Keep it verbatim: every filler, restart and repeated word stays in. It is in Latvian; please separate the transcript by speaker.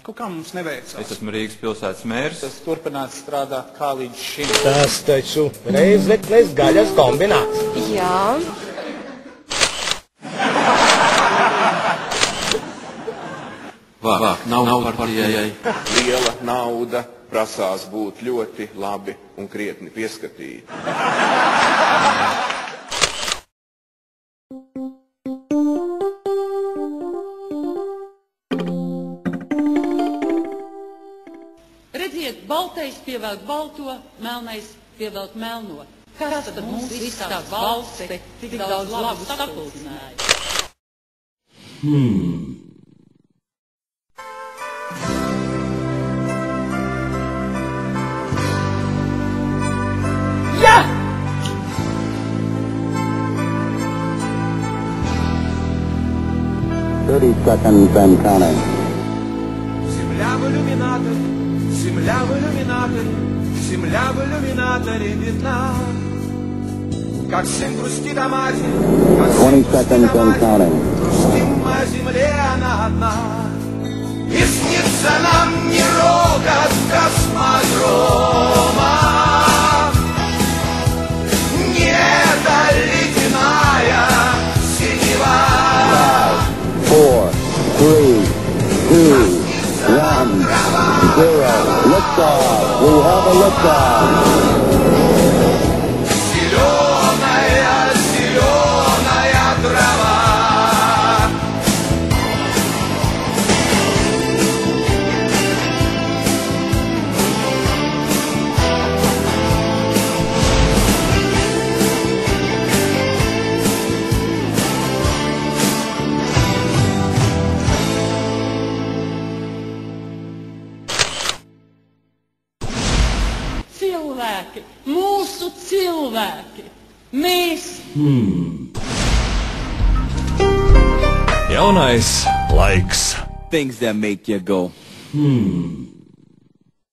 Speaker 1: kaut kā mums neveicās.
Speaker 2: Es esmu Rīgas pilsētas mērs.
Speaker 1: Tas turpināt strādāt kā līdz šim.
Speaker 3: Tas taču reizekles gaļas kombināts.
Speaker 4: Jā.
Speaker 2: Vāk, nauda partijai.
Speaker 5: Liela nauda prasās būt ļoti labi un krietni pieskatīti.
Speaker 6: Redziet, baltais pievelk balto, melnais pievelk melno. Kas tad mums viss tās valsts te tik daudz labu sapulcināja?
Speaker 2: Hmm.
Speaker 6: Ja!
Speaker 7: thirty seconds and counting.
Speaker 8: Земля в иллюминаторе, земля в иллюминаторе, земля в иллюминаторе видна. Как сын грустит о матери, как сын грустит о матери, грустим о земле она одна. И снится нам не рокот космодрома, не эта ледяная синева.
Speaker 7: Four, three, two, one, zero. Liftoff. We have a liftoff.
Speaker 8: Зеленая, зеленая трава.
Speaker 6: Cilvēki, mūsu cilvēki, mēs!
Speaker 2: Hmm. Jaunais laiks.
Speaker 9: Things that make you go.
Speaker 2: Hmm.